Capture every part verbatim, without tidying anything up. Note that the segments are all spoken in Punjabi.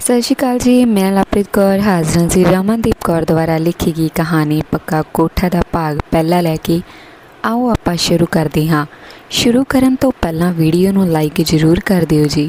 सत श्री अकाल जी। मैं लवप्रीत कौर हाज़र जी रमनदीप कौर द्वारा लिखी गई कहानी पक्का कोठा का भाग पहला लैके आओ आपां शुरू करते हाँ। शुरू करन तो पहला वीडियो नूं लाइक जरूर कर दिओ जी।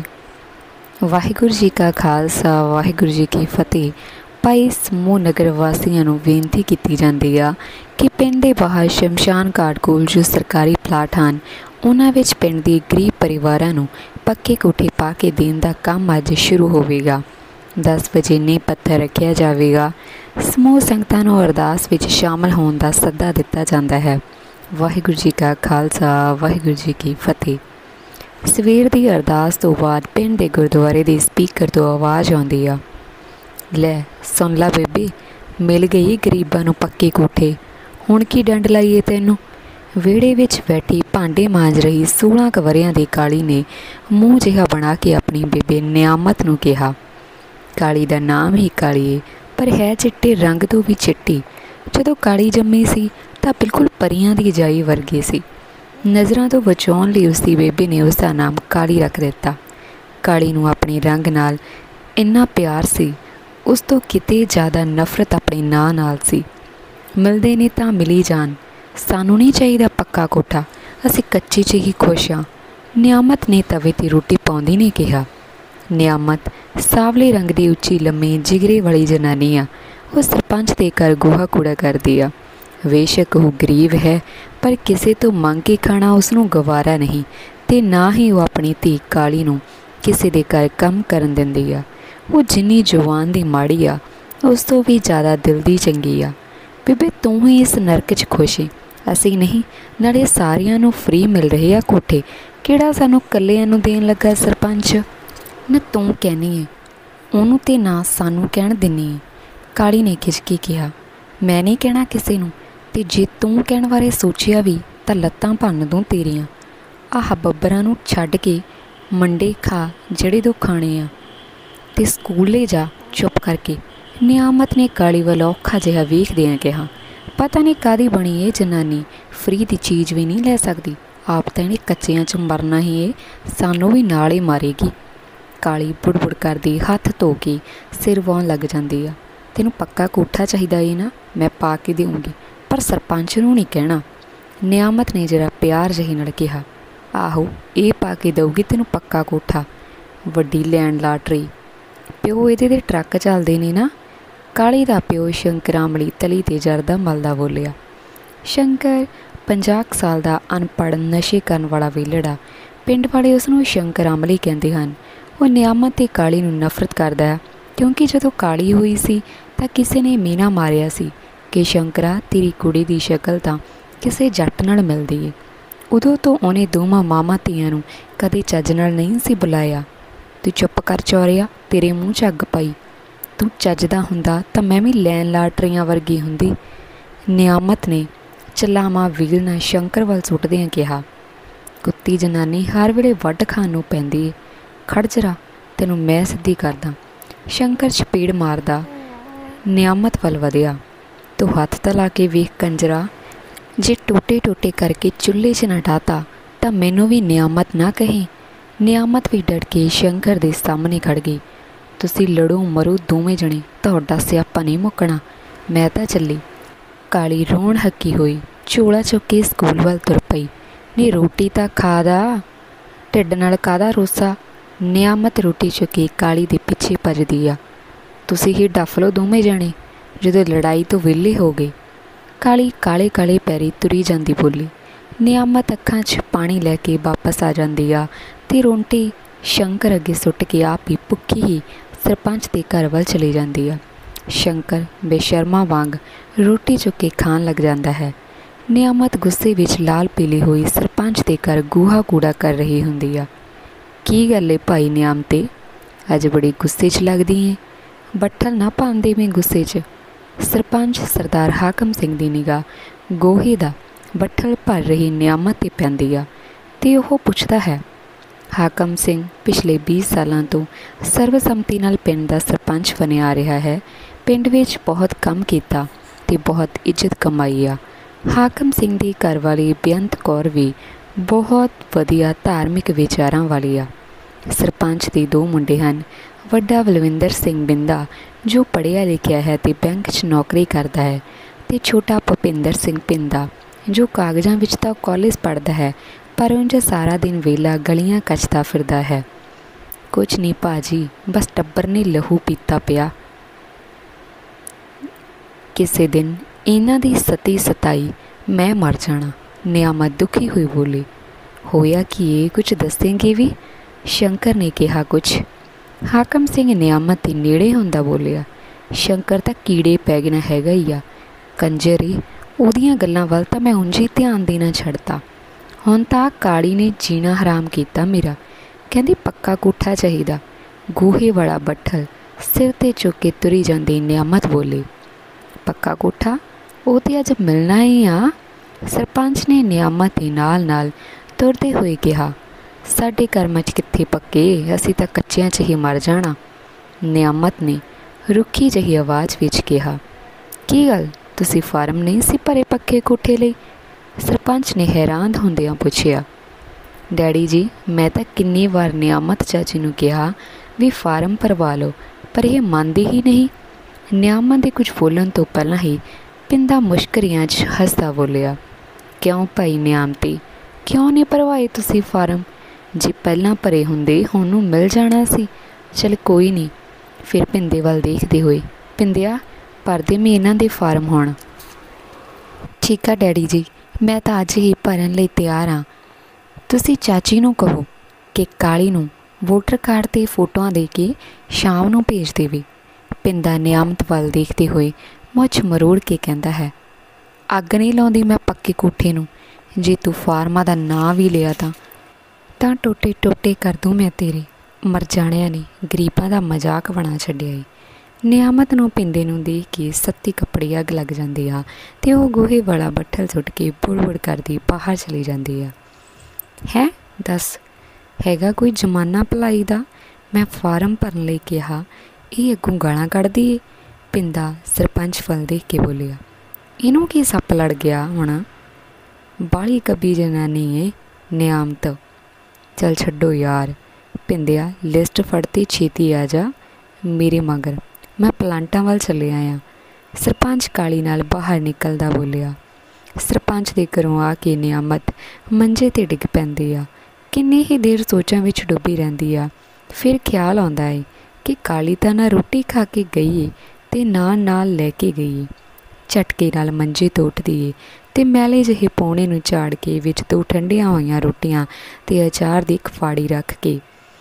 वाहिगुरू जी का खालसा वाहिगुरू जी की फतेह। भाई समूह नगर वासियों नूं बेनती की जाती है कि पिंड दे बाहर शमशान घाट कोल जो सरकारी प्लाट हैं उन्हां विच पिंड दे गरीब परिवारां नूं पक्के कोठे पा के देण दा काम अज शुरू होवेगा। दस बजे नींह पत्थर रखा जाएगा। समूह संगतां नूं अरदास विच शामिल होने का सद्दा दिता जाता है। वाहिगुरू जी का खालसा वाहिगुरू जी की फतेह। सवेर की अरदास तो बाद पिंड के गुरुद्वारे के स्पीकर तो आवाज़ आती आ, लै सुन ला बेबी, मिल गई गरीबां नूं पक्के कोठे, हुण की डंड लाईए तैनूं। विहड़े विच बैठी भांडे मांज रही सोलह क वरियां दी काली ने मूँह जिहा बना के अपनी बेबे नियामत नूं कहा। काली का नाम ही काली है पर है चिट्टे रंग तो भी चिट्टी। जदों काली जम्मी सी तां बिल्कुल परियां दी जाई वर्गी सी। नज़रां तो बचाउण लई उसकी बेबे ने उसका नाम काली रख दिता। काली नूं अपने रंग नाल इन्ना प्यार सी, उस तो किते ज़्यादा नफरत अपने नां नाल सी। मिलदे ने तां मिली जान, सानू नहीं चाहिदा पक्का कोठा, असीं कच्चे च ही खुश हाँ। नियामत ने तवे ते रोटी पाउंदी ने कहा। नियामत सावले रंग की उच्ची लम्मी जिगरे वाली जनानी आ। वो सरपंच के घर गोहा कूड़ा करती आ। बेशक वो गरीब है पर किसी तो मंग के खाना उसनों गवारा नहीं, ते ना ही वो अपनी धी काली नूं किसी के घर काम करन दिंदी आ। वो जिन्नी जवान दी माड़ी आ उस तो भी ज़्यादा दिल दी चंगी आ। बेबे तू ही इस नरक च खुश है, असीं नहीं। नाले सारियां नूं फ्री मिल रहे आ कोठे, किहड़ा सानूं कल्लिआं नूं देण लगा सरपंच। न तू कहनी है उन्होंने तो ना सानू कहण दिनी है। काली ने खिज के कहा, मैं नहीं कहना किसी नूं, ते जे तू कहण बारे सोचिया भी तां लत्तां भन्न दूं तेरियां। आह बब्बरां नूं छड्ड के मंडे खा ਜਿਹੜੇ दो खाने आ ते स्कूले जा चुप करके। नियामत ने काली वाल औखा जिहा वेखदिआं कहा, पता नहीं कादी बनी ये जनानी, फ्री की चीज़ भी नहीं लै सकती। आप तां इहने कच्चिआं च मरना ही है, सानू भी नाल ही मारेगी। काली बुड़-बुड़ करदी हथ धो के सिर वाउण लग जाती है। तैनूं पक्का कोठा चाहिदा है ना, मैं पा के देऊँगी, पर सरपंच नूं नहीं कहना। नियामत ने जरा प्यार जही नाल कहा, आहो ये पा के दऊगी तैनूं पक्का कोठा। वड्डी लैंड लाटरी प्यो इहदे ते ट्रक चलदे ने ना। काली दा प्यो शंकर अमली तली ते जरदा मलदा बोलिया। शंकर पंजाह साल का अनपढ़ नशे करन वाला वेलड़ा। पिंड वाले उसनूं शंकर अमली कहंदे हन। वो नियामत ते काली नूं नफरत करदा है क्योंकि जदों काली हुई सी तां किसी ने मीना मारिया सी कि शंकरा तेरी कुड़ी दी शक्ल तां किसी जट नाल मिलदी है। उदों तो उहने दोवां मामा धीआं नूं कदे चज नाल नहीं सी बुलाया। तू चुप कर चौरिया, तेरे मूँह च अग पई। तू चजदा हुंदा तां मैं भी लैन लाटरियां वर्गी हुंदी। नियामत ने चलामा वील नाल शंकर वल सुटदिआं कहा, कुत्ती जनानी हर वेले वड्ड खाण नूं पैंदी है। खड़ जरा, तेनों मैं सीधी करदा। शंकर चपेड़ मारदा नियामत वल वधिया। तू हथ तला के वेख कंजरा, जे टोटे टोटे करके चुल्हे च ना डाता तां मैनूं भी नियामत ना कहीं। नियामत भी डर के शंकर दे सामने खड़ गई। तुसीं लड़ो मरो दोवें जणे, तुहाडा सियापा नहीं मुकना, मैं तां चली। काली रोण हक्की हुई झोला चुक के स्कूल वल तुर पई। नी रोटी तां खा दा, ढिड नाल काहदा रोसा। नियामत रोटी चुकी काली दे पिछे भजदी आ। तुसीं ही डफ लो दोवें जणे, जदों लड़ाई तो विहले हो गए। काली काले काले पैरी तुरी जांदी बोली। नियामत अखां च पानी लैके वापस आ जांदी आ ते रोंटी शंकर अगे सुट के आप ही भुखी ही सरपंच के घर वल चली जांदी आ। शंकर बेशर्मा वांग रोटी चुक के खाण लग जाता है। नियामत गुस्से विच लाल पीली हुई सरपंच के घर गोहा कूड़ा कर रही हुंदी आ। की गल है भाई नियामते, अज बड़ी गुस्से च लगदी है, बट्ठल ना पांदे में गुस्से च। सरपंच सरदार हाकम सिंह की निगाह गोहे का बट्ठल भर रही नियामत ते पैंदी आ ते ओह पुछदा है। हाकम सिंह पिछले बीस सालों तो सर्वसम्मति नाल पिंड का सरपंच बनिया आ रहा है। पिंड विच बहुत काम कीता ते बहुत इज्जत कमाई आ। हाकम सिंह की घरवाली बेअंत कौर भी बहुत वधिया धार्मिक विचारां वाली आ। ਸਰਪੰਚ ਦੇ ਦੋ ਮੁੰਡੇ ਹਨ। ਵੱਡਾ ਬਲਵਿੰਦਰ ਸਿੰਘ ਬਿੰਦਾ ਜੋ ਪੜ੍ਹਿਆ ਲਿਖਿਆ ਹੈ ਅਤੇ ਬੈਂਕ 'ਚ ਨੌਕਰੀ ਕਰਦਾ ਹੈ, ਅਤੇ ਛੋਟਾ ਭੁਪਿੰਦਰ ਸਿੰਘ ਪਿੰਦਾ ਜੋ ਕਾਗਜ਼ਾਂ ਵਿੱਚ ਤਾਂ ਕਾਲਜ ਪੜ੍ਹਦਾ ਹੈ ਪਰ ਉਂਝ ਸਾਰਾ ਦਿਨ ਵਿਹਲਾ ਗਲੀਆਂ ਕੱਚਦਾ ਫਿਰਦਾ ਹੈ। ਕੁਛ ਨਹੀਂ ਭਾਅ ਜੀ, ਬਸ ਟੱਬਰ ਨੇ ਲਹੂ ਪੀਤਾ ਪਿਆ। ਕਿਸੇ ਦਿਨ ਇਹਨਾਂ ਦੀ ਸਤੀ ਸਤਾਈ ਮੈਂ ਮਰ ਜਾਣਾ। ਨਿਆਮਤ ਦੁਖੀ ਹੋਈ ਬੋਲੀ। ਹੋਇਆ ਕੀ ਇਹ ਕੁਝ ਦੱਸੇਂਗੇ ਵੀ? ਸ਼ੰਕਰ ਨੇ ਕਿਹਾ ਕੁਛ। ਹਾਕਮ ਸਿੰਘ ਨਿਆਮਤ ਦੇ ਨੇੜੇ ਹੁੰਦਾ ਬੋਲਿਆ, ਸ਼ੰਕਰ ਤਾਂ ਕੀੜੇ ਪੈ ਗਿਣਾ ਹੈਗਾ ਹੀ ਆ। ਕੰਜਰੀ ਉਹਦੀਆਂ ਗੱਲਾਂ ਵੱਲ ਤਾਂ ਮੈਂ ਉਂਝ ਹੀ ਧਿਆਨ ਦੇਣਾ ਛੱਡਤਾ। ਹੁਣ ਤਾਂ ਕਾਲੀ ਨੇ ਜੀਣਾ ਹਰਾਮ ਕੀਤਾ ਮੇਰਾ। ਕਹਿੰਦੀ ਪੱਕਾ ਕੋਠਾ ਚਾਹੀਦਾ। ਗੋਹੇ ਵਾਲਾ ਬੱਠਲ ਸਿਰ 'ਤੇ ਚੁੱਕ ਕੇ ਤੁਰੀ ਜਾਂਦੀ ਨਿਆਮਤ ਬੋਲੀ, ਪੱਕਾ ਕੋਠਾ ਉਹ ਤਾਂ ਅੱਜ ਮਿਲਣਾ ਹੀ ਆ। ਸਰਪੰਚ ਨੇ ਨਿਆਮਤ ਦੇ ਨਾਲ ਨਾਲ ਤੁਰਦੇ ਹੋਏ ਕਿਹਾ, ਸਾਡੇ ਕਰਮਾਂ 'ਚ ਕਿੱਥੇ ਪੱਕੇ, ਅਸੀਂ ਤਾਂ ਕੱਚਿਆਂ 'ਚ ਹੀ ਮਰ ਜਾਣਾ। ਨਿਆਮਤ ਨੇ ਰੁੱਖੀ ਜਿਹੀ ਆਵਾਜ਼ ਵਿੱਚ ਕਿਹਾ, ਕੀ ਗੱਲ ਤੁਸੀਂ ਫਾਰਮ ਨਹੀਂ ਸੀ ਭਰੇ ਪੱਕੇ ਕੋਠੇ ਲਈ? ਸਰਪੰਚ ਨੇ ਹੈਰਾਨ ਹੁੰਦਿਆਂ ਪੁੱਛਿਆ। ਡੈਡੀ ਜੀ, ਮੈਂ ਤਾਂ ਕਿੰਨੀ ਵਾਰ ਨਿਆਮਤ ਚਾਚੀ ਨੂੰ ਕਿਹਾ ਵੀ ਫਾਰਮ ਭਰਵਾ ਲਓ, ਪਰ ਇਹ ਮੰਨਦੀ ਹੀ ਨਹੀਂ। ਨਿਆਮਤ ਦੇ ਕੁਝ ਬੋਲਣ ਤੋਂ ਪਹਿਲਾਂ ਹੀ ਪਿੰਦਾ ਮੁਸ਼ਕਰੀਆਂ 'ਚ ਹੱਸਦਾ ਬੋਲਿਆ, ਕਿਉਂ ਭਾਈ ਨਿਆਮਤੀ, ਕਿਉਂ ਨਹੀਂ ਭਰਵਾਏ ਤੁਸੀਂ ਫਾਰਮ? ਜੇ ਪਹਿਲਾਂ ਭਰੇ ਹੁੰਦੇ ਹੁਣ ਨੂੰ ਮਿਲ ਜਾਣਾ ਸੀ। ਚੱਲ ਕੋਈ ਨਹੀਂ। ਫਿਰ ਪਿੰਦੇ ਵੱਲ ਦੇਖਦੇ ਹੋਏ, ਪਿੰਦਿਆ ਭਰਦੇ ਮੈਂ ਇਹਨਾਂ ਦੇ ਫਾਰਮ ਹੁਣ। ਠੀਕ ਆ ਡੈਡੀ ਜੀ, ਮੈਂ ਤਾਂ ਅੱਜ ਹੀ ਭਰਨ ਲਈ ਤਿਆਰ ਹਾਂ। ਤੁਸੀਂ ਚਾਚੀ ਨੂੰ ਕਹੋ ਕਿ ਕਾਲੀ ਨੂੰ ਵੋਟਰ ਕਾਰਡ 'ਤੇ ਫੋਟੋਆਂ ਦੇ ਕੇ ਸ਼ਾਮ ਨੂੰ ਭੇਜ ਦੇਵੇ। ਪਿੰਦਾ ਨਿਆਮਤ ਵੱਲ ਦੇਖਦੇ ਹੋਏ ਮੁੱਛ ਮਰੋੜ ਕੇ ਕਹਿੰਦਾ ਹੈ, ਅੱਗ ਨਹੀਂ ਲਾਉਂਦੀ ਮੈਂ ਪੱਕੇ ਕੋਠੇ ਨੂੰ। ਜੇ ਤੂੰ ਫਾਰਮਾਂ ਦਾ ਨਾਂ ਵੀ ਲਿਆ ਤਾਂ ਤਾਂ ਟੋਟੇ ਟੋਟੇ ਕਰ ਦੂੰ ਮੈਂ ਤੇਰੇ। ਮਰ ਜਾਣਿਆਂ ਨੇ ਗਰੀਬਾਂ ਦਾ ਮਜ਼ਾਕ ਬਣਾ ਛੱਡਿਆ ਏ। ਨਿਆਮਤ ਨੂੰ ਪਿੰਦੇ ਨੂੰ ਦੇਖ ਕੇ ਸੱਤੀ ਕੱਪੜੇ ਅੱਗ ਲੱਗ ਜਾਂਦੇ ਆ ਅਤੇ ਉਹ ਗੋਹੇ ਵਾਲਾ ਬੱਠਲ ਸੁੱਟ ਕੇ ਬੁੜ ਬੁੜ ਕਰਦੀ ਬਾਹਰ ਚਲੀ ਜਾਂਦੀ ਆ। ਹੈ ਦੱਸ, ਹੈਗਾ ਕੋਈ ਜ਼ਮਾਨਾ ਭਲਾਈ ਦਾ? ਮੈਂ ਫਾਰਮ ਭਰਨ ਲਈ ਕਿਹਾ, ਇਹ ਅੱਗੋਂ ਗਾਲਾਂ ਕੱਢਦੀ ਏ। ਪਿੰਦਾ ਸਰਪੰਚ ਵੱਲ ਦੇਖ ਕੇ ਬੋਲਿਆ, ਇਹਨੂੰ ਕੀ ਸੱਪ ਲੜ ਗਿਆ ਹੁਣ? ਬਾਹਲੀ ਕੱਬੀ ਜਨਾਨੀ ਏ ਨਿਆਮਤ। ਚੱਲ ਛੱਡੋ ਯਾਰ। ਪਿੰਦਿਆ ਲਿਸਟ ਫੜਤੀ, ਛੇਤੀ ਆ ਜਾ ਮੇਰੇ ਮਗਰ, ਮੈਂ ਪਲਾਂਟਾਂ ਵੱਲ ਚੱਲਿਆ ਆ। ਸਰਪੰਚ ਕਾਲੀ ਨਾਲ ਬਾਹਰ ਨਿਕਲਦਾ ਬੋਲਿਆ। ਸਰਪੰਚ ਦੇ ਘਰੋਂ ਆ ਕੇ ਨਿਆਮਤ ਮੰਜੇ 'ਤੇ ਡਿੱਗ ਪੈਂਦੀ ਆ। ਕਿੰਨੀ ਹੀ ਦੇਰ ਸੋਚਾਂ ਵਿੱਚ ਡੁੱਬੀ ਰਹਿੰਦੀ ਆ। ਫਿਰ ਖਿਆਲ ਆਉਂਦਾ ਏ ਕਿ ਕਾਲੀ ਤਾਂ ਨਾ ਰੋਟੀ ਖਾ ਕੇ ਗਈ ਏ ਅਤੇ ਨਾਲ ਨਾਲ ਲੈ ਕੇ ਗਈ ਏ। ਝਟਕੇ ਨਾਲ ਮੰਜੇ ਤੋਂ ਉੱਠਦੀ ਏ ਅਤੇ ਮੈਲੇ ਜਿਹੇ ਪੌਣੇ ਨੂੰ ਝਾੜ ਕੇ ਵਿੱਚ ਦੋ ਠੰਡੀਆਂ ਹੋਈਆਂ ਰੋਟੀਆਂ ਅਤੇ ਅਚਾਰ ਦੀ ਇੱਕ ਫਾੜੀ ਰੱਖ ਕੇ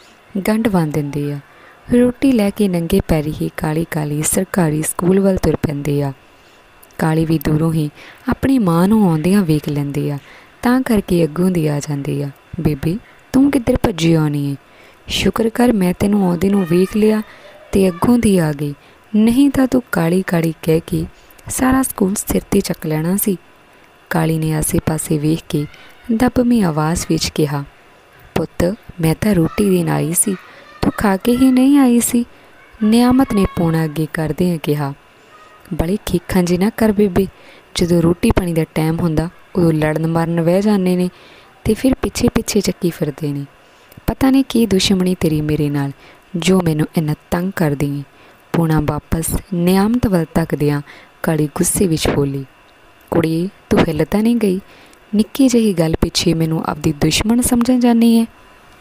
ਗੰਢ ਬੰਨ੍ਹ ਦਿੰਦੀ ਆ। ਰੋਟੀ ਲੈ ਕੇ ਨੰਗੇ ਪੈਰੀ ਹੀ ਕਾਲੀ ਕਾਲੀ ਸਰਕਾਰੀ ਸਕੂਲ ਵੱਲ ਤੁਰ ਪੈਂਦੀ ਆ। ਕਾਲੀ ਵੀ ਦੂਰੋਂ ਹੀ ਆਪਣੀ ਮਾਂ ਨੂੰ ਆਉਂਦਿਆਂ ਵੇਖ ਲੈਂਦੀ ਆ, ਤਾਂ ਕਰਕੇ ਅੱਗੋਂ ਦੀ ਆ ਜਾਂਦੀ ਆ। ਬੇਬੇ ਤੂੰ ਕਿੱਧਰ ਭੱਜੀ ਆਉਣੀ ਏ? ਸ਼ੁਕਰ ਕਰ ਮੈਂ ਤੈਨੂੰ ਆਉਂਦੇ ਨੂੰ ਵੇਖ ਲਿਆ ਅਤੇ ਅੱਗੋਂ ਦੀ ਆ ਗਈ, ਨਹੀਂ ਤਾਂ ਤੂੰ ਕਾਲੀ ਕਾਲੀ ਕਹਿ ਕੇ ਸਾਰਾ ਸਕੂਲ ਸਿਰ 'ਤੇ ਚੱਕ ਲੈਣਾ ਸੀ। ਕਾਲੀ ਨੇ ਆਸੇ ਪਾਸੇ ਵੇਖ ਕੇ ਦੱਬਵੀਂ ਆਵਾਜ਼ ਵਿੱਚ ਕਿਹਾ, ਪੁੱਤ ਮੈਂ ਤਾਂ ਰੋਟੀ ਦੇਣ ਆਈ ਸੀ, ਤੂੰ ਖਾ ਕੇ ਹੀ ਨਹੀਂ ਆਈ ਸੀ। ਨਿਆਮਤ ਨੇ ਪੌਣਾ ਅੱਗੇ ਕਰਦਿਆਂ ਕਿਹਾ, ਬੜੀ ਖੀਖਾਂ ਜੀ ਨਾ ਕਰ ਬੇਬੇ, ਜਦੋਂ ਰੋਟੀ ਪਾਣੀ ਦਾ ਟਾਈਮ ਹੁੰਦਾ ਉਦੋਂ ਲੜਨ ਮਰਨ ਵਹਿ ਜਾਂਦੇ ਨੇ ਅਤੇ ਫਿਰ ਪਿੱਛੇ ਪਿੱਛੇ ਚੱਕੀ ਫਿਰਦੇ ਨੇ। ਪਤਾ ਨਹੀਂ ਕੀ ਦੁਸ਼ਮਣੀ ਤੇਰੀ ਮੇਰੇ ਨਾਲ ਜੋ ਮੈਨੂੰ ਇੰਨਾ ਤੰਗ ਕਰਦੀ ਏ। ਪੌਣਾ ਵਾਪਸ ਨਿਆਮਤ ਵੱਲ ਤੱਕਦਿਆਂ ਕਾਲੀ ਗੁੱਸੇ ਵਿੱਚ ਬੋਲੀ, ਕੁੜੀਏ ਤੂੰ ਹਿੱਲ ਤਾਂ ਨਹੀਂ ਗਈ? ਨਿੱਕੀ ਜਿਹੀ ਗੱਲ ਪਿੱਛੇ ਮੈਨੂੰ ਆਪਦੀ ਦੁਸ਼ਮਣ ਸਮਝਣ ਜਾਂਦੀ ਹੈ।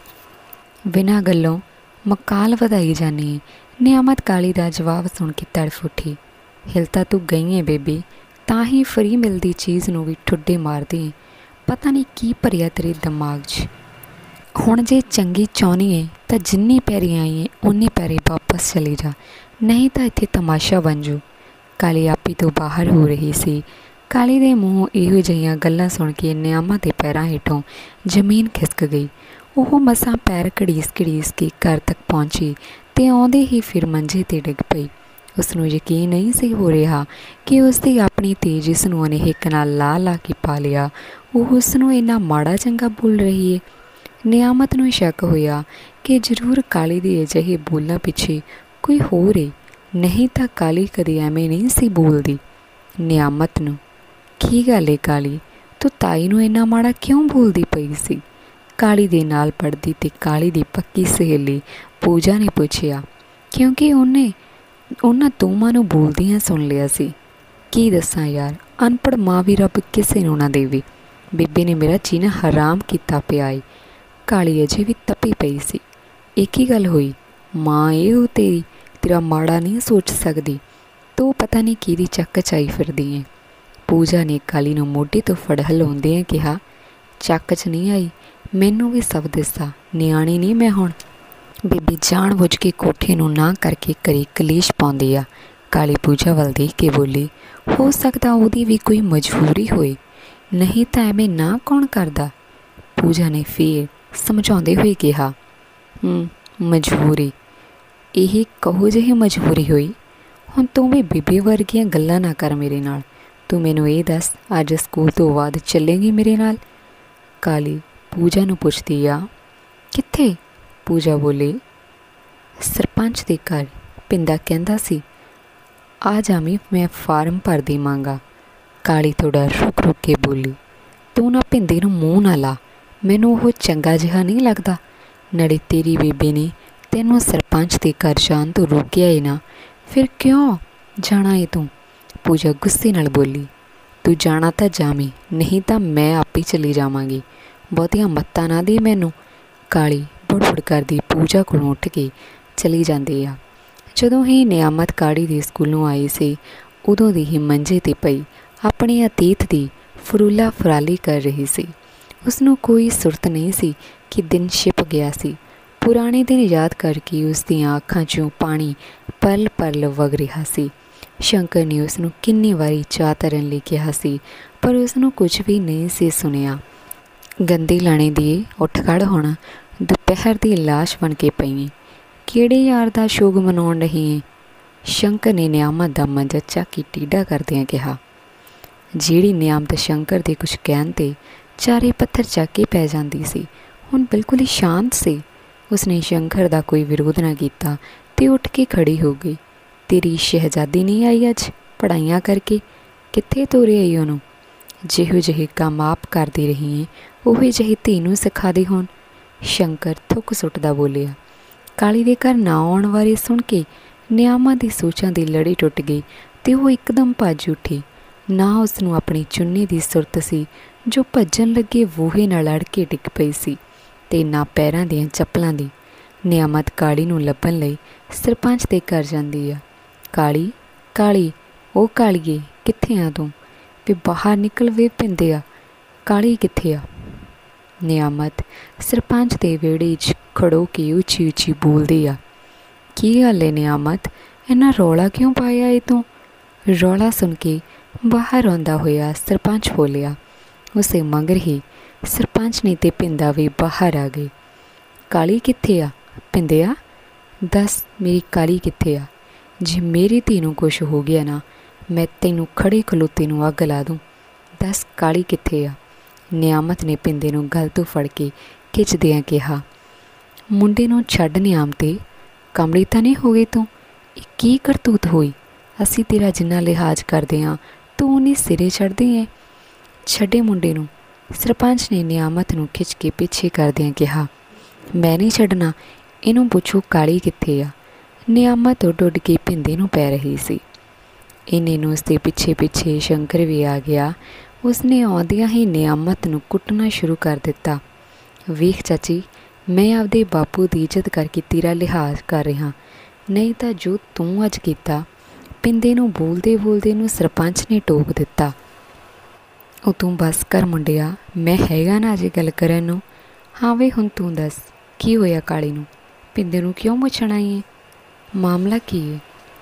ਬਿਨਾਂ ਗੱਲੋਂ ਮਕਾਲ ਵਧਾਈ ਜਾਂਦੀ ਹੈ। ਨਿਆਮਤ ਕਾਲੀ ਦਾ ਜਵਾਬ ਸੁਣ ਕੇ ਤੜਫ ਉੱਠੀ। ਹਿਲ ਤਾਂ ਤੂੰ ਗਈ ਹੈ ਬੇਬੇ, ਤਾਂ ਹੀ ਫਰੀ ਮਿਲਦੀ ਚੀਜ਼ ਨੂੰ ਵੀ ਠੁੱਡੇ ਮਾਰਦੀ ਹੈ। ਪਤਾ ਨਹੀਂ ਕੀ ਭਰਿਆ ਤੇਰੇ ਦਿਮਾਗ 'ਚ। ਹੁਣ ਜੇ ਚੰਗੀ ਚਾਹੁੰਦੀ ਹੈ ਤਾਂ ਜਿੰਨੀ ਪੈਰੀ ਆਈ ਹੈ ਉਨੀ ਪੈਰੀ ਵਾਪਸ ਚਲੀ ਜਾ, ਨਹੀਂ ਤਾਂ ਇੱਥੇ ਤਮਾਸ਼ਾ ਬਣ ਜੂ। ਕਾਲੀ ਆਪੀ ਤੋਂ ਬਾਹਰ ਹੋ ਰਹੀ ਸੀ। ਕਾਲੀ ਦੇ ਮੂੰਹੋਂ ਇਹੋ ਜਿਹੀਆਂ ਗੱਲਾਂ ਸੁਣ ਕੇ ਨਿਆਮਤ ਦੇ ਪੈਰਾਂ ਹੇਠੋਂ ਜ਼ਮੀਨ ਖਿਸਕ ਗਈ। ਉਹ ਮਸਾਂ ਪੈਰ ਘੜੀਸ ਘੜੀਸ ਕੇ ਘਰ ਤੱਕ ਪਹੁੰਚੀ ਅਤੇ ਆਉਂਦੇ ਹੀ ਫਿਰ ਮੰਜੇ 'ਤੇ ਡਿੱਗ ਪਈ। ਉਸਨੂੰ ਯਕੀਨ ਨਹੀਂ ਸੀ ਹੋ ਰਿਹਾ ਕਿ ਉਸਦੀ ਆਪਣੀ ਧੀ ਜਿਸ ਨੂੰ ਉਹਨੇ ਹਿੱਕ ਨਾਲ ਲਾ ਲਾ ਕੇ ਪਾ ਲਿਆ, ਉਹ ਉਸਨੂੰ ਇੰਨਾ ਮਾੜਾ ਚੰਗਾ ਬੋਲ ਰਹੀ ਹੈ। ਨਿਆਮਤ ਨੂੰ ਸ਼ੱਕ ਹੋਇਆ ਕਿ ਜ਼ਰੂਰ ਕਾਲੀ ਦੇ ਅਜਿਹੇ ਬੋਲਾਂ ਪਿੱਛੇ ਕੋਈ ਹੋਰ ਏ, ਨਹੀਂ ਤਾਂ ਕਾਲੀ ਕਦੇ ਐਵੇਂ ਨਹੀਂ ਸੀ ਬੋਲਦੀ। ਨਿਆਮਤ ਨੂੰ ਕੀ ਗੱਲ ਏ ਕਾਲੀ, ਤੂੰ ਤਾਈ ਨੂੰ ਇੰਨਾ ਮਾੜਾ ਕਿਉਂ ਬੋਲਦੀ ਪਈ ਸੀ? ਕਾਲੀ ਦੇ ਨਾਲ ਪੜ੍ਹਦੀ ਤੇ ਕਾਲੀ ਦੀ ਪੱਕੀ ਸਹੇਲੀ ਪੂਜਾ ਨੇ ਪੁੱਛਿਆ, ਕਿਉਂਕਿ ਉਹਨੇ ਉਹਨਾਂ ਦੋਵਾਂ ਨੂੰ ਬੋਲਦਿਆਂ ਸੁਣ ਲਿਆ ਸੀ। ਕੀ ਦੱਸਾਂ ਯਾਰ, ਅਨਪੜ੍ਹ ਮਾਂ ਵੀ ਰੱਬ ਕਿਸੇ ਨੂੰ ਨਾ ਦੇਵੇ। ਬੀਬੀ ਨੇ ਮੇਰਾ ਜੀਣਾ ਹਰਾਮ ਕੀਤਾ ਪਿਆ ਏ। ਕਾਲੀ ਅਜੇ ਵੀ ਤਪੀ ਪਈ ਸੀ। ਇੱਕ ਹੀ ਗੱਲ ਹੋਈ, ਮਾਂ ਇਹ ਉਹ ਤੇਰੀ, ਤੇਰਾ ਮਾੜਾ ਨਹੀਂ ਸੋਚ ਸਕਦੀ। ਤੂੰ ਪਤਾ ਨਹੀਂ ਕਿਹਦੀ ਚੱਕ 'ਚ ਆਈ ਫਿਰਦੀ ਏ। ਪੂਜਾ ਨੇ ਕਾਲੀ ਨੂੰ ਮੋਢੇ ਤੋਂ ਫੜ ਹਿਲਾਉਂਦਿਆਂ ਕਿਹਾ, ਚੱਕ 'ਚ ਨਹੀਂ ਆਈ, ਮੈਨੂੰ ਵੀ ਸਭ ਦੱਸਾਂ, ਨਿਆਣੀ ਨਹੀਂ ਮੈਂ ਹੁਣ। ਬੀਬੀ ਜਾਣ ਬੁੱਝ ਕੇ ਕੋਠੇ ਨੂੰ ਨਾ ਕਰਕੇ ਕਰੀ ਕਲੇਸ਼ ਪਾਉਂਦੀ ਆ। ਕਾਲੀ ਪੂਜਾ ਵੱਲ ਦੇਖ ਕੇ ਬੋਲੀ, ਹੋ ਸਕਦਾ ਉਹਦੀ ਵੀ ਕੋਈ ਮਜਬੂਰੀ ਹੋਏ, ਨਹੀਂ ਤਾਂ ਐਵੇਂ ਨਾ ਕੌਣ ਕਰਦਾ। ਪੂਜਾ ਨੇ ਫੇਰ ਸਮਝਾਉਂਦੇ ਹੋਏ ਕਿਹਾ, ਹੂੰ ਮਜਬੂਰੀ, ਇਹ ਕਹੋ ਜਿਹੀ ਮਜਬੂਰੀ ਹੋਈ। ਹੁਣ ਤੂੰ ਵੀ ਬੀਬੀ ਵਰਗੀਆਂ ਗੱਲਾਂ ਨਾ ਕਰ ਮੇਰੇ ਨਾਲ। ਤੂੰ ਮੈਨੂੰ ਇਹ ਦੱਸ, ਅੱਜ ਸਕੂਲ ਤੋਂ ਬਾਅਦ ਚੱਲੇਂਗੀ ਮੇਰੇ ਨਾਲ? ਕਾਲੀ ਪੂਜਾ ਨੂੰ ਪੁੱਛਦੀ ਆ। ਕਿੱਥੇ? ਪੂਜਾ ਬੋਲੀ, ਸਰਪੰਚ ਦੇ ਘਰ। ਪਿੰਦਾ ਕਹਿੰਦਾ ਸੀ ਆ ਜਾਵੀਂ, ਮੈਂ ਫਾਰਮ ਭਰ ਦੇਵਾਂਗਾ। ਕਾਲੀ ਥੋੜ੍ਹਾ ਰੁਕ ਰੁਕ ਕੇ ਬੋਲੀ, ਤੂੰ ਨਾ ਪਿੰਦੇ ਨੂੰ ਮੂੰਹ ਨਾ ਲਾ, ਮੈਨੂੰ ਉਹ ਚੰਗਾ ਜਿਹਾ ਨਹੀਂ ਲੱਗਦਾ। ਨਾਲੇ ਤੇਰੀ ਬੇਬੇ ਨੇ ਤੈਨੂੰ ਸਰਪੰਚ ਦੇ ਘਰ ਜਾਣ ਤੋਂ ਰੋਕਿਆ ਏ ਨਾ, ਫਿਰ ਕਿਉਂ ਜਾਣਾ ਏ ਤੂੰ? ਪੂਜਾ ਗੁੱਸੇ ਨਾਲ ਬੋਲੀ, ਤੂੰ ਜਾਣਾ ਤਾਂ ਜਾਵੀਂ, ਨਹੀਂ ਤਾਂ ਮੈਂ ਆਪੇ ਚਲੀ ਜਾਵਾਂਗੀ। ਬਹੁਤੀਆਂ ਮੱਤਾਂ ਨਾ ਦੇ ਮੈਨੂੰ। ਕਾਲੀ ਬੁੜਬੁੜ ਕਰਦੀ ਪੂਜਾ ਕੋਲੋਂ ਉੱਠ ਕੇ ਚਲੀ ਜਾਂਦੀ ਆ। ਜਦੋਂ ਹੀ ਨਿਆਮਤ ਕਾਲੀ ਦੇ ਸਕੂਲੋਂ ਆਈ ਸੀ, ਉਦੋਂ ਦੀ ਹੀ ਮੰਜੇ 'ਤੇ ਪਈ ਆਪਣੇ ਅਤੀਤ ਦੀ ਫਰੂਲਾ ਫਰਾਲੀ ਕਰ ਰਹੀ ਸੀ। ਉਸਨੂੰ ਕੋਈ ਸੁਰਤ ਨਹੀਂ ਸੀ ਕਿ ਦਿਨ ਛਿਪ ਗਿਆ ਸੀ। ਪੁਰਾਣੇ ਦਿਨ ਯਾਦ ਕਰਕੇ ਉਸ ਦੀਆਂ ਅੱਖਾਂ 'ਚੋਂ ਪਾਣੀ ਪਲ ਪਲ ਵਗ ਰਿਹਾ ਸੀ। ਸ਼ੰਕਰ ਨੇ ਉਸਨੂੰ ਕਿੰਨੀ ਵਾਰੀ ਚਾਹ ਧਰਨ ਲਈ ਕਿਹਾ ਸੀ, ਪਰ ਉਸਨੂੰ ਕੁਝ ਵੀ ਨਹੀਂ ਸੀ ਸੁਣਿਆ। ਗੰਦੀ ਲਾਣੇ ਦੀ ਉੱਠ ਖੜ੍ਹ ਹੋਣਾ, ਦੁਪਹਿਰ ਦੀ ਲਾਸ਼ ਬਣ ਕੇ ਪਈ, ਕਿਹੜੇ ਯਾਰ ਦਾ ਸ਼ੋਗ ਮਨਾਉਣ ਰਹੀ ਏ? ਸ਼ੰਕਰ ਨੇ ਨਿਆਮਤ ਦਾ ਮੰਜਾ ਚੱਕ ਕੇ ਟੇਢਾ ਕਰਦਿਆਂ ਕਿਹਾ। ਜਿਹੜੀ ਨਿਆਮਤ ਸ਼ੰਕਰ ਦੇ ਕੁਛ ਕਹਿਣ 'ਤੇ ਚਾਰੇ ਪੱਥਰ ਚੱਕ ਕੇ ਪੈ ਜਾਂਦੀ ਸੀ, ਹੁਣ ਬਿਲਕੁਲ ਹੀ ਸ਼ਾਂਤ ਸੀ। ਉਸਨੇ ਸ਼ੰਕਰ ਦਾ ਕੋਈ ਵਿਰੋਧ ਨਾ ਕੀਤਾ ਅਤੇ ਉੱਠ ਕੇ ਖੜ੍ਹੀ ਹੋ ਗਈ। ਤੇਰੀ ਸ਼ਹਿਜ਼ਾਦੀ ਨਹੀਂ ਆਈ ਅੱਜ ਪੜ੍ਹਾਈਆਂ ਕਰਕੇ? ਕਿੱਥੇ ਤੋਰੇ ਆਈ ਉਹਨੂੰ? ਜਿਹੋ ਜਿਹੇ ਕੰਮ ਆਪ ਕਰਦੀ ਰਹੀ ਏ, ਉਹੋ ਜਿਹੀ ਧੀ ਨੂੰ ਸਿਖਾ ਦੇ ਹੁਣ। ਸ਼ੰਕਰ ਥੁੱਕ ਸੁੱਟਦਾ ਬੋਲਿਆ। ਕਾਲੀ ਦੇ ਘਰ ਨਾ ਆਉਣ ਬਾਰੇ ਸੁਣ ਕੇ ਨਿਆਮਤ ਦੀ ਸੋਚਾਂ ਦੀ ਲੜੀ ਟੁੱਟ ਗਈ ਅਤੇ ਉਹ ਇੱਕਦਮ ਭੱਜ ਉੱਠੀ। ਨਾ ਉਸਨੂੰ ਆਪਣੀ ਚੁੰਨੀ ਦੀ ਸੁਰਤ ਸੀ ਜੋ ਭੱਜਣ ਲੱਗੇ ਵੂਹੇ ਨਾਲ ਅੜ ਕੇ ਡਿੱਗ ਪਈ ਸੀ, ਅਤੇ ਨਾ ਪੈਰਾਂ ਦੀਆਂ ਚੱਪਲਾਂ ਦੀ। ਨਿਆਮਤ ਕਾਲੀ ਨੂੰ ਲੱਭਣ ਲਈ ਸਰਪੰਚ ਦੇ ਘਰ ਜਾਂਦੀ ਆ। ਕਾਲੀ, ਕਾਲੀ, ਉਹ ਕਾਲੀਏ, ਕਿੱਥੇ ਆ ਤੂੰ? ਵੀ ਬਾਹਰ ਨਿਕਲ ਵੇ ਪਿੰਦੇ ਆ, ਕਾਲੀ ਕਿੱਥੇ ਆ? ਨਿਆਮਤ ਸਰਪੰਚ ਦੇ ਵਿਹੜੇ 'ਚ ਖੜੋ ਕੇ ਉੱਚੀ ਉੱਚੀ ਬੋਲਦੀ ਆ। ਕੀ ਗੱਲ ਏ ਨਿਆਮਤ, ਇੰਨਾ ਰੌਲਾ ਕਿਉਂ ਪਾਇਆ ਏ ਤੂੰ? ਰੌਲਾ ਸੁਣ ਕੇ ਬਾਹਰ ਆਉਂਦਾ ਹੋਇਆ ਸਰਪੰਚ ਬੋਲਿਆ। ਉਸੇ ਮਗਰ ਹੀ ਸਰਪੰਚ ਨੇ ਤੇ ਪਿੰਦਾ ਵੀ ਬਾਹਰ ਆ ਗਏ। ਕਾਲੀ ਕਿੱਥੇ ਆ? ਪਿੰਦਿਆ ਦੱਸ, ਮੇਰੀ ਕਾਲੀ ਕਿੱਥੇ ਆ? ਜੇ ਮੇਰੀ ਧੀ ਨੂੰ ਕੁਛ ਹੋ ਗਿਆ ਨਾ, ਮੈਂ ਤੈਨੂੰ ਖੜੇ ਖਲੋਤੇ ਨੂੰ ਅੱਗ ਲਾ ਦੂੰ। ਦੱਸ ਕਾਲੀ ਕਿੱਥੇ ਆ? ਨਿਆਮਤ ਨੇ ਪਿੰਦੇ ਨੂੰ ਗਲ ਤੋਂ ਫੜ ਕੇ ਖਿੱਚਦਿਆਂ ਕਿਹਾ। ਮੁੰਡੇ ਨੂੰ ਛੱਡ ਨਿਆਮਤੇ, ਕਮਲੀ ਤਾਂ ਨਹੀਂ ਹੋ ਗਈ ਤੂੰ? ਇਹ ਕੀ ਕਰਤੂਤ ਹੋਈ? ਅਸੀਂ ਤੇਰਾ ਜਿੰਨਾ ਲਿਹਾਜ਼ ਕਰਦੇ ਹਾਂ, ਤੂੰ ਉਹਨੇ ਸਿਰੇ ਚੜ੍ਹਦੀ ਹੈ। ਛੱਡੇ ਮੁੰਡੇ ਨੂੰ, ਸਰਪੰਚ ਨੇ ਨਿਆਮਤ ਨੂੰ ਖਿੱਚ ਕੇ ਪਿੱਛੇ ਕਰਦਿਆਂ ਕਿਹਾ। ਮੈਂ ਨਹੀਂ ਛੱਡਣਾ, ਇਹਨੂੰ ਪੁੱਛੋ ਕਾਲੀ ਕਿੱਥੇ ਆ? ਨਿਆਮਤ ਉੱਡ ਉੱਡ ਕੇ ਪਿੰਦੇ ਨੂੰ ਪੈ ਰਹੀ ਸੀ। ਇੰਨੇ ਨੂੰ ਉਸਦੇ ਪਿੱਛੇ ਪਿੱਛੇ ਸ਼ੰਕਰ ਵੀ ਆ ਗਿਆ। ਉਸਨੇ ਆਉਂਦਿਆਂ ਹੀ ਨਿਆਮਤ ਨੂੰ ਕੁੱਟਣਾ ਸ਼ੁਰੂ ਕਰ ਦਿੱਤਾ। ਵੇਖ ਚਾਚੀ, ਮੈਂ ਆਪਦੇ ਬਾਪੂ ਦੀ ਇੱਜ਼ਤ ਕਰਕੇ ਤੇਰਾ ਲਿਹਾਜ਼ ਕਰ ਰਿਹਾ, ਨਹੀਂ ਤਾਂ ਜੋ ਤੂੰ ਅੱਜ ਕੀਤਾ। ਪਿੰਦੇ ਨੂੰ ਬੋਲਦੇ ਬੋਲਦੇ ਨੂੰ ਸਰਪੰਚ ਨੇ ਟੋਕ ਦਿੱਤਾ। ਉਹ ਤੂੰ ਬਸ ਕਰ ਮੁੰਡਿਆ, ਮੈਂ ਹੈਗਾ ਨਾ ਅਜੇ ਗੱਲ ਕਰਨ ਨੂੰ। ਹਾਂ ਵੇ ਹੁਣ ਤੂੰ ਦੱਸ, ਕੀ ਹੋਇਆ ਕਾਲੀ ਨੂੰ? ਪਿੰਦੇ ਨੂੰ ਕਿਉਂ ਪੁੱਛਣ ਆਈ ਹੈ? ਮਾਮਲਾ ਕੀ ਹੈ?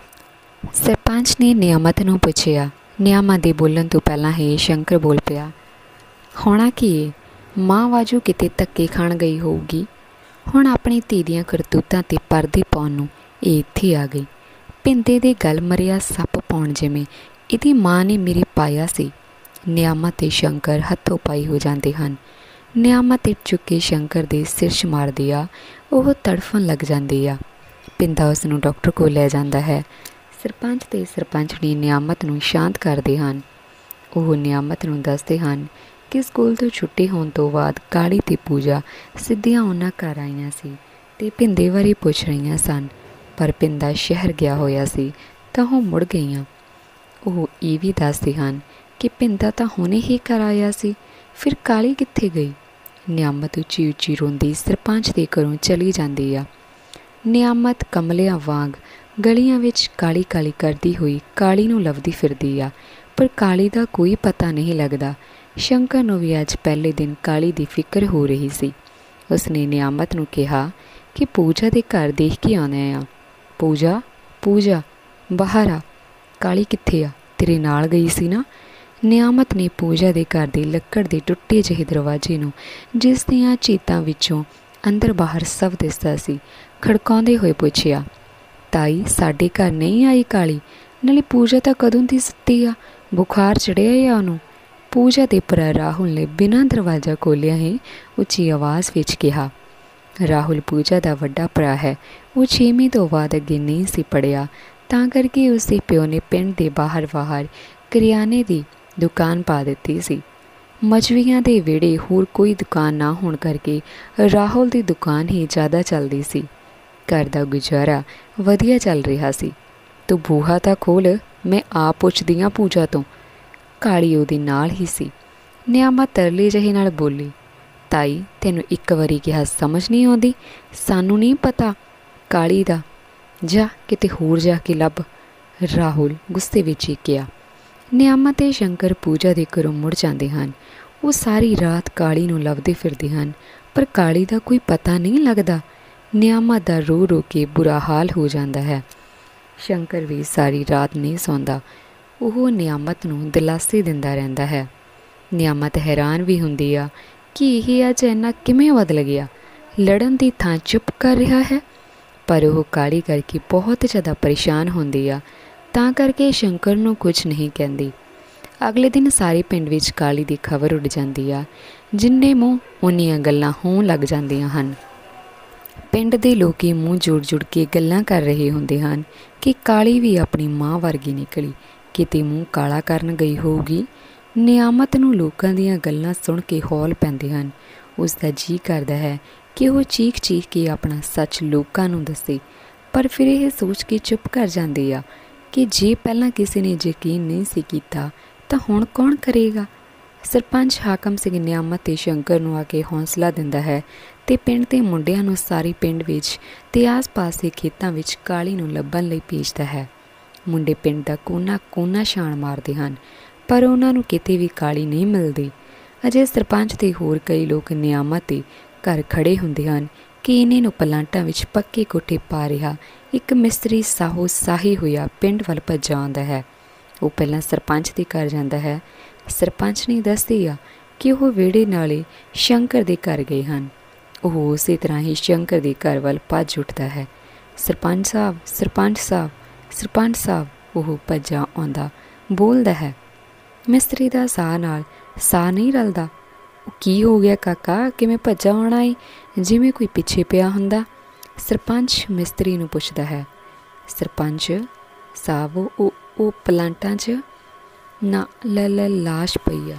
ਸਰਪੰਚ ਨੇ ਨਿਆਮਤ ਨੂੰ ਪੁੱਛਿਆ। ਨਿਆਮਤ ਦੇ ਬੋਲਣ ਤੋਂ ਪਹਿਲਾਂ ਹੀ ਸ਼ੰਕਰ ਬੋਲ ਪਿਆ। ਹੋਣਾ ਕੀ ਹੈ? ਮਾਂ ਵਾਜੂ ਕਿਤੇ ਧੱਕੇ ਖਾਣ ਗਈ ਹੋਊਗੀ। ਹੁਣ ਆਪਣੀ ਧੀ ਦੀਆਂ ਕਰਤੂਤਾਂ 'ਤੇ ਪਰਦੇ ਪਾਉਣ ਨੂੰ ਇਹ ਇੱਥੇ ਆ ਗਈ। ਪਿੰਦੇ ਦੇ ਗਲ ਮਰਿਆ ਸੱਪ ਪਾਉਣ ਜਿਵੇਂ ਇਹਦੀ ਮਾਂ ਨੇ ਮੇਰੇ ਪਾਇਆ ਸੀ। ਨਿਆਮਤ ਅਤੇ ਸ਼ੰਕਰ ਹੱਥੋਂ ਪਾਈ ਹੋ ਜਾਂਦੇ ਹਨ। ਨਿਆਮਤ ਇੱਟ ਚੁੱਕ ਕੇ ਸ਼ੰਕਰ ਦੇ ਸਿਰ 'ਚ ਮਾਰਦੀ ਆ। ਉਹ ਤੜਫਣ ਲੱਗ ਜਾਂਦੀ ਆ। ਪਿੰਦਾ ਉਸ ਨੂੰ ਡਾਕਟਰ ਕੋਲ ਲੈ ਜਾਂਦਾ ਹੈ। ਸਰਪੰਚ ਅਤੇ ਸਰਪੰਚਣੀ ਨਿਆਮਤ ਨੂੰ ਸ਼ਾਂਤ ਕਰਦੇ ਹਨ। ਉਹ ਨਿਆਮਤ ਨੂੰ ਦੱਸਦੇ ਹਨ कि स्कूल तो छुट्टी होने तो बाद काली ते पूजा सिद्धियां उन्हां घर आईयां सी ते पिंदे बारे पुछ रहीआं सन। पर पिंदा शहर गया होया सी तां ओह मुड़ गईयां। ओह ये भी दसदे हन कि पिंदा तां हुणे ही घर आया सी, फिर काली कित्थे गई। नियामत उची उची रोंदी सरपंच दे घरों चली जांदी आ। नियामत कमलियां वांग गलियां विच काली काली करदी हुई काली नूं लभदी फिरदी आ, पर काली दा कोई पता नहीं लगदा। शंकर नूं भी अज पहले दिन काली दी फिक्र हो रही सी। उसने नियामत नूं कहा कि पूजा दे घर देख के आने आ। पूजा पूजा बाहर आ, काली कित्थे आ, तेरे नाल गई सी ना। नियामत ने पूजा दे घर दे लक्कड़ दे टुੱਟੇ ਜਿਹੇ दरवाजे नूं जिस दियां चीतां विचों अंदर बाहर सब दिसदा सी खड़काउंदे होए पुछिया, ताई साडे घर नहीं आई काली, नाले पूजा तां कदों दी सुत्ती आ, बुखार चढ़िया आ ओनूं। पूजा दे भरा राहुल ने बिना दरवाजा खोलिया ही उची आवाज़ विच कहा। राहुल पूजा दा वड्डा भरा है, वो छेवीं तो बाद अगे नहीं सी पढ़िया, तां करके उसके प्यो ने पिंड दे बाहर बाहर करियाने दी दुकान पा दित्ती सी। मजवियां दे वेड़े होर कोई दुकान ना होण करके राहुल दी दुकान ही ज़्यादा चलदी सी। घर दा गुजारा वधिया चल रहा सी। तू बूहा तां खोल, मैं आप पुछदी आं पूजा तो। काली उहदे नाल ही सी। नियामत तरले जहे नाल बोली, ताई तैनूं एक वारी कहा समझ नहीं आउंदी, सानूं नहीं पता काली दा, जा किते होर जाके लभ। राहुल गुस्से विच ही कहा। नियामत ते शंकर पूजा दे घरों मुड़ जांदे हन। वो सारी रात काली नूं लभदे फिरदे हन, पर काली दा कोई पता नहीं लगदा। नियामत दा रो रो के बुरा हाल हो जांदा है। शंकर भी सारी रात नहीं सौंदा। ਉਹ ਨਿਆਮਤ ਨੂੰ ਦਿਲਾਸੇ ਦਿੰਦਾ ਰਹਿੰਦਾ ਹੈ। ਨਿਆਮਤ हैरान भी ਹੁੰਦੀ ਆ कि ਇਹ ਅੱਜ ਇੰਨਾ ਕਿਵੇਂ ਬਦਲ ਗਿਆ, ਲੜਨ ਦੀ ਥਾਂ ਚੁੱਪ ਕਰ ਰਿਹਾ ਹੈ। ਪਰ ਉਹ ਕਾਲੀ ਕਰਕੇ ਬਹੁਤ ਜ਼ਿਆਦਾ ਪਰੇਸ਼ਾਨ ਹੁੰਦੀ ਆ, ਤਾਂ ਕਰਕੇ ਸ਼ੰਕਰ ਨੂੰ ਕੁਝ ਨਹੀਂ ਕਹਿੰਦੀ। ਅਗਲੇ ਦਿਨ ਸਾਰੇ ਪਿੰਡ ਵਿੱਚ ਕਾਲੀ ਦੀ ਖਬਰ ਉੱਡ ਜਾਂਦੀ ਆ। ਜਿੰਨੇ ਮੂੰਹ ਉਨੀਆਂ ਗੱਲਾਂ ਹੋਣ ਲੱਗ ਜਾਂਦੀਆਂ ਹਨ। ਪਿੰਡ ਦੇ ਲੋਕੀ ਮੂੰਹ ਜੋੜ ਜੁੜ ਕੇ ਗੱਲਾਂ ਕਰ ਰਹੇ ਹੁੰਦੇ ਹਨ ਕਿ ਕਾਲੀ ਵੀ ਆਪਣੀ ਮਾਂ ਵਰਗੀ ਨਿਕਲੀ, ਕਿਤੇ ਮੂੰਹ ਕਾਲਾ ਕਰਨ ਗਈ ਹੋਊਗੀ। ਨਿਆਮਤ ਨੂੰ ਲੋਕਾਂ ਦੀਆਂ ਗੱਲਾਂ ਸੁਣ ਕੇ ਹੌਲ ਪੈਂਦੇ ਹਨ। ਉਸ ਦਾ ਜੀਅ ਕਰਦਾ ਹੈ ਕਿ ਉਹ ਚੀਖ ਚੀਖ ਕੇ ਆਪਣਾ ਸੱਚ ਲੋਕਾਂ ਨੂੰ ਦੱਸੇ, ਪਰ ਫਿਰ ਇਹ ਸੋਚ ਕੇ ਚੁੱਪ ਕਰ ਜਾਂਦੀ ਆ ਕਿ ਜੇ ਪਹਿਲਾਂ ਕਿਸੇ ਨੇ ਯਕੀਨ ਨਹੀਂ ਸੀ ਕੀਤਾ ਤਾਂ ਹੁਣ ਕੌਣ ਕਰੇਗਾ। ਸਰਪੰਚ ਹਾਕਮ ਸਿੰਘ ਨਿਆਮਤ ਤੇ ਸ਼ੰਕਰ ਨੂੰ ਆ ਕੇ ਹੌਸਲਾ ਦਿੰਦਾ ਹੈ ਤੇ ਪਿੰਡ ਦੇ ਮੁੰਡਿਆਂ ਨੂੰ ਸਾਰੇ ਪਿੰਡ ਵਿੱਚ ਤੇ ਆਸ-ਪਾਸ ਦੇ ਖੇਤਾਂ ਵਿੱਚ ਕਾਲੀ ਨੂੰ ਲੱਭਣ ਲਈ ਭੇਜਦਾ ਹੈ। ਮੁੰਡੇ ਪਿੰਡ ਦਾ ਕੋਨਾ ਕੋਨਾ ਛਾਣ ਮਾਰਦੇ ਹਨ, ਪਰ ਉਹਨਾਂ ਨੂੰ ਕਿਤੇ ਵੀ ਕਾਲੀ ਨਹੀਂ ਮਿਲਦੀ। ਅਜੇ ਸਰਪੰਚ ਤੇ ਹੋਰ ਕਈ ਲੋਕ ਨਿਆਮਤ ਦੇ ਘਰ ਖੜੇ ਹੁੰਦੇ ਹਨ ਕਿ ਇਹਨੇ ਨੂੰ ਪਲਾਂਟਾਂ ਵਿੱਚ ਪੱਕੇ ਕੋਠੇ ਪਾ ਰਿਹਾ ਇੱਕ ਮਿਸਤਰੀ ਸਾਹੋ ਸਾਹੀ ਹੋਇਆ ਪਿੰਡ ਵੱਲ ਭੱਜ ਆਉਂਦਾ ਹੈ। ਉਹ ਪਹਿਲਾਂ ਸਰਪੰਚ ਦੇ ਘਰ ਜਾਂਦਾ ਹੈ। ਸਰਪੰਚ ਨੇ ਦੱਸਦੀ ਆ ਕਿ ਉਹ ਵਿਹੜੇ ਨਾਲੇ ਸ਼ੰਕਰ ਦੇ ਘਰ ਗਏ ਹਨ। ਉਹ ਉਸੇ ਤਰ੍ਹਾਂ ਹੀ ਸ਼ੰਕਰ ਦੇ ਘਰ ਵੱਲ ਭੱਜ ਉੱਠਦਾ ਹੈ। ਸਰਪੰਚ ਸਾਹਿਬ, ਸਰਪੰਚ ਸਾਹਿਬ, ਸਰਪੰਚ ਸਾਹਿਬ, ਉਹ ਭੱਜਾ ਆਉਂਦਾ ਬੋਲਦਾ ਹੈ। ਮਿਸਤਰੀ ਦਾ ਸਾਹ ਨਾਲ ਸਾਹ ਨਹੀਂ ਰਲਦਾ। ਉਹ ਕੀ ਹੋ ਗਿਆ ਕਾਕਾ, ਕਿਵੇਂ ਭੱਜਾ ਆਉਣਾ ਏ, ਜਿਵੇਂ ਕੋਈ ਪਿੱਛੇ ਪਿਆ ਹੁੰਦਾ। ਸਰਪੰਚ ਮਿਸਤਰੀ ਨੂੰ ਪੁੱਛਦਾ ਹੈ। ਸਰਪੰਚ ਸਾਹਿਬ, ਉਹ ਉਹ ਪਲਾਂਟਾਂ 'ਚ ਨਾ ਲੈ ਲੈ ਲਾਸ਼ ਪਈ ਆ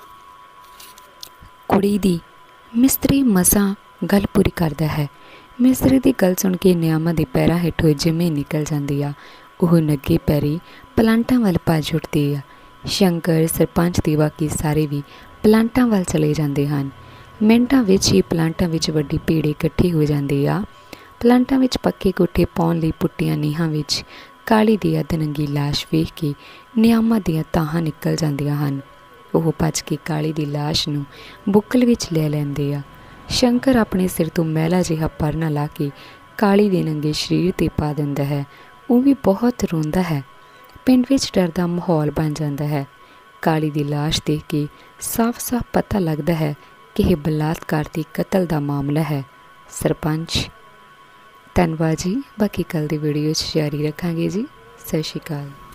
ਕੁੜੀ ਦੀ। ਮਿਸਤਰੀ ਮਸਾਂ ਗੱਲ ਪੂਰੀ ਕਰਦਾ ਹੈ। ਮਿਸਤਰੀ ਦੀ ਗੱਲ ਸੁਣ ਕੇ ਨਿਆਮਤ ਦੇ ਪੈਰਾਂ ਹੇਠੋਂ ਜਿਵੇਂ ਨਿਕਲ ਜਾਂਦੀ ਆ। ਉਹ ਨੰਗੇ ਪੈਰੀ ਪਲਾਂਟਾਂ ਵੱਲ ਭੱਜ ਉੱਠਦੀ ਆ। ਸ਼ੰਕਰ, ਸਰਪੰਚ ਤੇ ਬਾਕੀ ਸਾਰੇ ਵੀ ਪਲਾਂਟਾਂ ਵੱਲ ਚਲੇ ਜਾਂਦੇ ਹਨ। ਮਿੰਟਾਂ ਵਿੱਚ ਹੀ ਪਲਾਂਟਾਂ ਵਿੱਚ ਵੱਡੀ ਭੀੜ ਇਕੱਠੀ ਹੋ ਜਾਂਦੀ ਆ। ਪਲਾਂਟਾਂ ਵਿੱਚ ਪੱਕੇ ਕੋਠੇ ਪਾਉਣ ਲਈ ਪੁੱਟੀਆਂ ਨੀਹਾਂ ਵਿੱਚ ਕਾਲੀ ਦੀ ਅਧਨੰਗੀ ਲਾਸ਼ ਵੇਖ ਕੇ ਨਿਆਮਤ ਦੀਆਂ ਤਾਹਾਂ ਨਿਕਲ ਜਾਂਦੀਆਂ ਹਨ। ਉਹ ਭੱਜ ਕੇ ਕਾਲੀ ਦੀ ਲਾਸ਼ ਨੂੰ ਬੁੱਕਲ ਵਿੱਚ ਲੈ ਲੈਂਦੇ ਆ। ਸ਼ੰਕਰ ਆਪਣੇ ਸਿਰ ਤੋਂ ਮੈਲਾ ਜਿਹਾ ਪਰਨਾ ਲਾ ਕੇ ਕਾਲੀ ਦੇ ਨੰਗੇ ਸਰੀਰ 'ਤੇ ਪਾ ਦਿੰਦਾ ਹੈ। ਉਹ ਵੀ ਬਹੁਤ ਰੋਂਦਾ ਹੈ। ਪਿੰਡ ਵਿੱਚ ਡਰ ਦਾ ਮਾਹੌਲ ਬਣ ਜਾਂਦਾ ਹੈ। ਕਾਲੀ ਦੀ ਲਾਸ਼ ਦੇਖ ਕੇ ਸਾਫ਼-ਸਾਫ਼ ਪਤਾ ਲੱਗਦਾ ਹੈ ਕਿ ਇਹ ਬਲਾਤਕਾਰ ਤੇ ਕਤਲ ਦਾ ਮਾਮਲਾ ਹੈ। ਸਰਪੰਚ, ਧੰਨਵਾਦ ਜੀ। ਬਾਕੀ ਕੱਲ੍ਹ ਦੀ ਵੀਡੀਓ 'ਚ ਜਾਰੀ ਰੱਖਾਂਗੇ ਜੀ। ਸਤਿ ਸ਼੍ਰੀ ਅਕਾਲ।